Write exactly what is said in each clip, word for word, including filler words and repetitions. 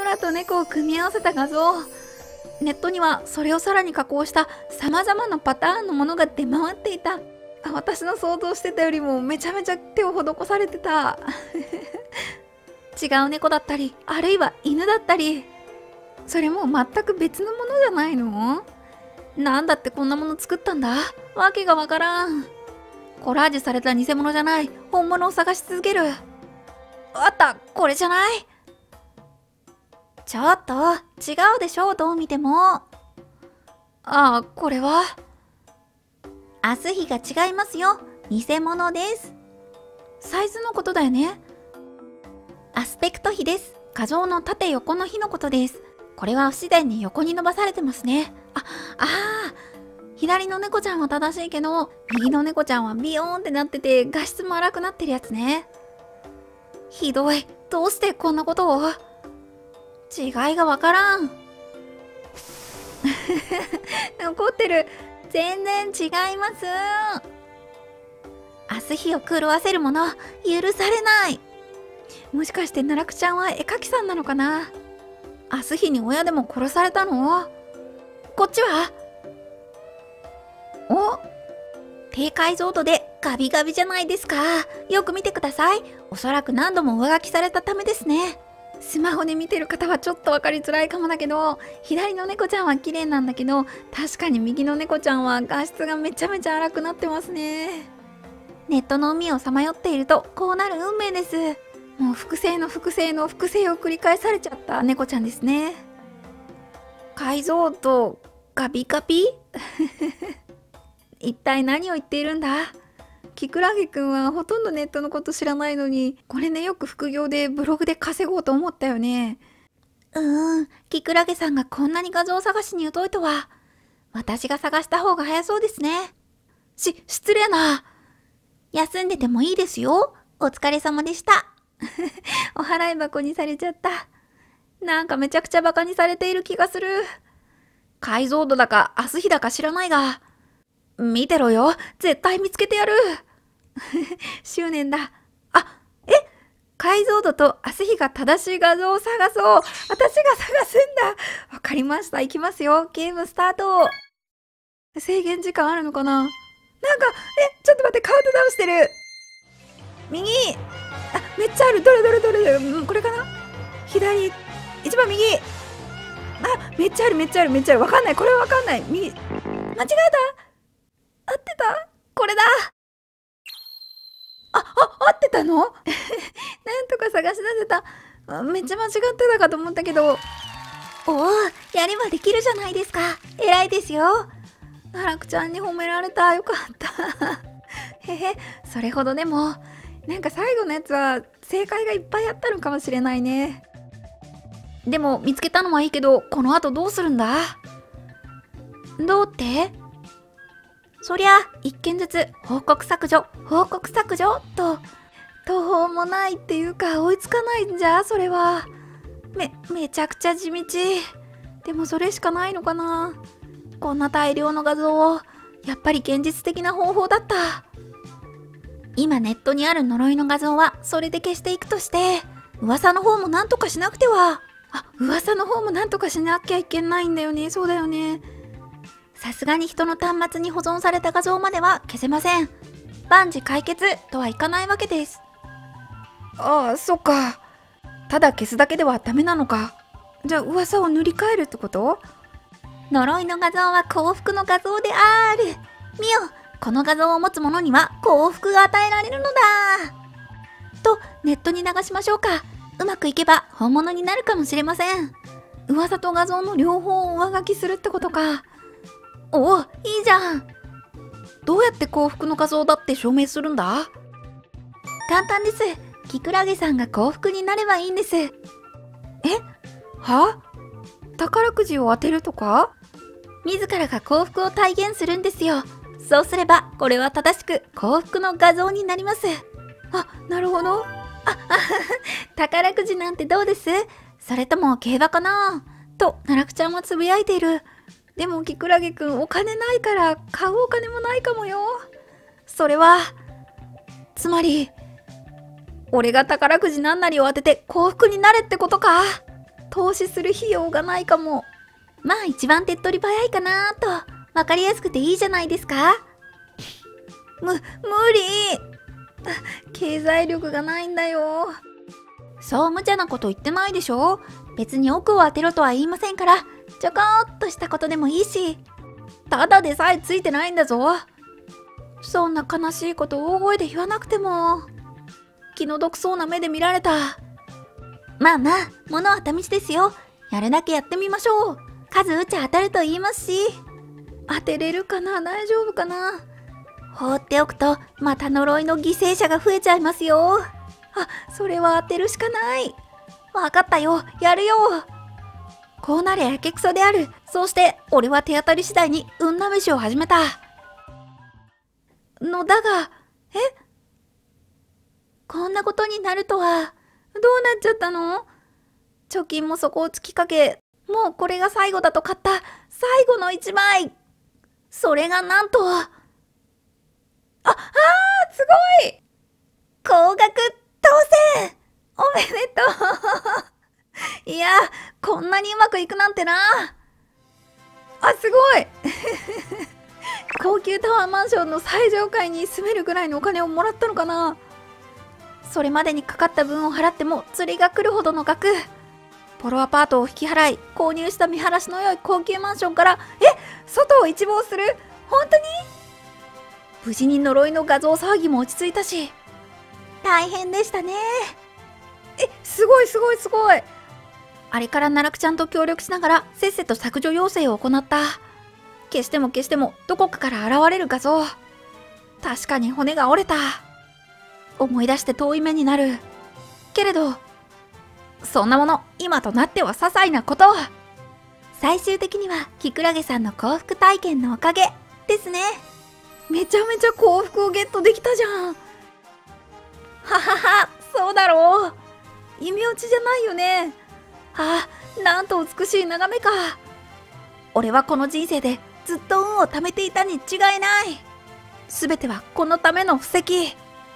空と猫を組み合わせた画像。ネットにはそれをさらに加工した様々なパターンのものが出回っていた。私の想像してたよりもめちゃめちゃ手を施されてた。違う猫だったり、あるいは犬だったり、それも全く別のものじゃないの？なんだってこんなもの作ったんだ？わけがわからん。コラージュされた偽物じゃない、本物を探し続ける。あった、これじゃない？ちょっと違うでしょ、どう見ても。ああ、これはアスヒが違いますよ。偽物です。サイズのことだよね。アスペクト比です。画像の縦横の比のことです。これは不自然に横に伸ばされてますね。あ、ああ、左の猫ちゃんは正しいけど、右の猫ちゃんはビヨーンってなってて画質も荒くなってるやつね。ひどい。どうしてこんなことを？違いがわからん。怒ってる。全然違います。アスヒを狂わせるもの、許されない。もしかして奈落ちゃんは絵描きさんなのかな？アスヒに親でも殺されたの？こっちは？お？低解像度でガビガビじゃないですか。よく見てください。おそらく何度も上書きされたためですね。スマホで見てる方はちょっと分かりづらいかもだけど、左の猫ちゃんは綺麗なんだけど、確かに右の猫ちゃんは画質がめちゃめちゃ荒くなってますね。ネットの海をさまよっているとこうなる運命です。もう複製の複製の複製を繰り返されちゃった猫ちゃんですね。解像度ガビガビ一体何を言っているんだ？キクラゲくんはほとんどネットのこと知らないのに、これね、よく副業でブログで稼ごうと思ったよね。うーん、キクラゲさんがこんなに画像探しに疎いとは。私が探した方が早そうですね。し、失礼な。休んでてもいいですよ。お疲れ様でした。お払い箱にされちゃった。なんかめちゃくちゃバカにされている気がする。解像度だかアスヒだか知らないが。見てろよ。絶対見つけてやる。執念だ。あ、え？解像度とアスヒが正しい画像を探そう。私が探すんだ。わかりました。行きますよ。ゲームスタート。制限時間あるのかな？なんか、え、ちょっと待って、カウントダウンしてる。右。あ、めっちゃある。どれどれどれどれ。うん、これかな？左。一番右。あ、めっちゃある、めっちゃある、めっちゃある。わかんない。これわかんない。右。間違えた？合ってた？これだ。あ、あ、合ってたの？なんとか探し出せた。めっちゃ間違ってたかと思ったけど。おお、やればできるじゃないですか。偉いですよ。奈落ちゃんに褒められた。よかった。へへ、それほどでも。なんか最後のやつは正解がいっぱいあったのかもしれないね。でも見つけたのはいいけど、この後どうするんだ？どうって？そりゃ、一件ずつ報告削除、報告削除と、途方もないっていうか追いつかないんじゃ、それは。め、めちゃくちゃ地道。でもそれしかないのかな。こんな大量の画像を、やっぱり現実的な方法だった。今ネットにある呪いの画像はそれで消していくとして、噂の方もなんとかしなくては。あ、噂の方もなんとかしなきゃいけないんだよね。そうだよね。さすがに人の端末に保存された画像までは消せません。万事解決とはいかないわけです。ああ、そっか。ただ消すだけではダメなのか。じゃあ噂を塗り替えるってこと？呪いの画像は幸福の画像である。見よ、この画像を持つ者には幸福が与えられるのだ。と、ネットに流しましょうか。うまくいけば本物になるかもしれません。噂と画像の両方を上書きするってことか。おお、いいじゃん。どうやって幸福の画像だって証明するんだ？簡単です。キクラゲさんが幸福になればいいんです。え？は？宝くじを当てるとか？自らが幸福を体現するんですよ。そうすれば、これは正しく幸福の画像になります。あ、なるほど。あ、あ宝くじなんてどうです？それとも競馬かな？と、奈落ちゃんはつぶやいている。でもキクラゲくんお金ないから買うお金もないかもよ。それは、つまり、俺が宝くじなんなりを当てて幸福になれってことか。 投資する費用がないかも。まあ一番手っ取り早いかなと。わかりやすくていいじゃないですか。む、無理。経済力がないんだよ。そう無茶なこと言ってないでしょ。別に奥を当てろとは言いませんから、ちょこっとしたことでもいいし。ただでさえついてないんだぞ。そんな悲しいこと大声で言わなくても。気の毒そうな目で見られた。まあまあ、物は試しですよ。やるだけやってみましょう。数打ち当たると言いますし。当てれるかな、大丈夫かな。放っておくと、また呪いの犠牲者が増えちゃいますよ。あ、それは当てるしかない。わかったよ、やるよ。こうなりゃやけくそである。そうして、俺は手当たり次第に運試しを始めた。のだが、え？こんなことになるとは、どうなっちゃったの？貯金も底をつきかけ、もうこれが最後だと買った最後の一枚。それがなんと、あ、あー、すごい！高額当選！おめでとういや、こんなにうまくいくなんてな。あ、すごい高級タワーマンションの最上階に住めるぐらいのお金をもらったのかな。それまでにかかった分を払っても釣りが来るほどの額。ポロアパートを引き払い、購入した見晴らしの良い高級マンションから、え、外を一望する？本当に？無事に呪いの画像騒ぎも落ち着いたし、大変でしたね。え、すごいすごいすごい。あれから奈落ちゃんと協力しながらせっせと削除要請を行った。消しても消してもどこかから現れる画像。確かに骨が折れた。思い出して遠い目になる。けれど、そんなもの今となっては些細なこと。最終的にはキクラゲさんの幸福体験のおかげですね。めちゃめちゃ幸福をゲットできたじゃん。ははは、そうだろう。夢落ちじゃないよね。ああ、なんと美しい眺めか。俺はこの人生でずっと運を貯めていたに違いない。すべてはこのための布石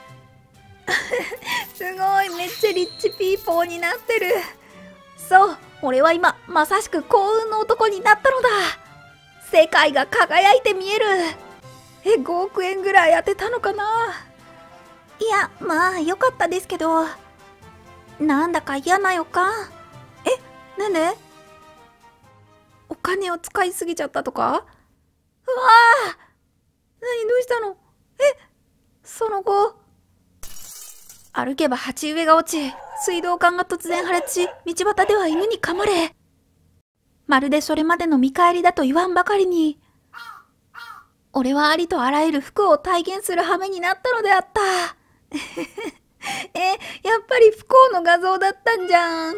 すごい、めっちゃリッチピーポーになってる。そう、俺は今まさしく幸運の男になったのだ。世界が輝いて見える。え、ごおくえんぐらい当てたのかな。いや、まあ良かったですけど、なんだか嫌な予感。え、なんで？お金を使いすぎちゃったとか？うわあ、何、どうしたの？え、その後、歩けば鉢植えが落ち、水道管が突然破裂し、道端では犬に噛まれ、まるでそれまでの見返りだと言わんばかりに、俺はありとあらゆる服を体現する羽目になったのであったえ、やっぱり不幸の画像だったんじゃん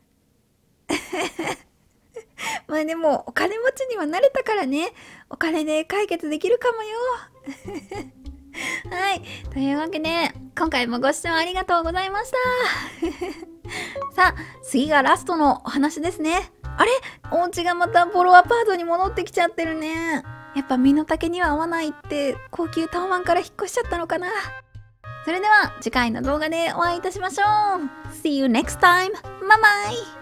まあでもお金持ちにはなれたからね。お金で解決できるかもよはい、というわけで今回もご視聴ありがとうございましたさあ、次がラストのお話ですね。あれ、お家がまたボロアパートに戻ってきちゃってるね。やっぱ身の丈には合わないって高級タワマンから引っ越しちゃったのかな。それでは次回の動画でお会いいたしましょう。See you next time! バイバイ!